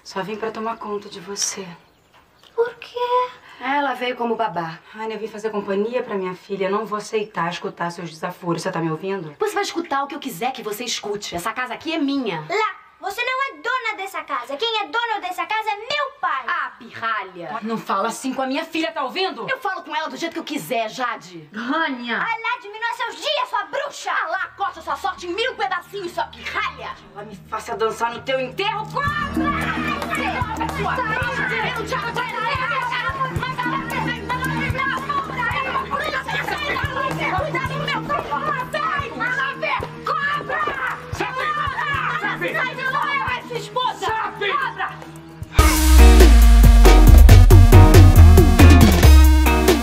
Só vim pra tomar conta de você. Por quê? Ela veio como babá. Ai, eu vim fazer companhia pra minha filha. Eu não vou aceitar escutar seus desaforos. Você tá me ouvindo? Você vai escutar o que eu quiser que você escute. Essa casa aqui é minha. Lá, você não é dona dessa casa. Quem é dono dessa casa é meu pai. Ah, pirralha. Não fala assim com a minha filha, tá ouvindo? Eu falo com ela do jeito que eu quiser, Jade. Rania! Vai lá, diminua seus dias, sua bruxa. Ah lá, corta sua sorte em 1000 pedacinhos, sua pirralha. Ela me faça dançar no teu enterro. Cobra! Sua bruxa, querendo te atrapalhar.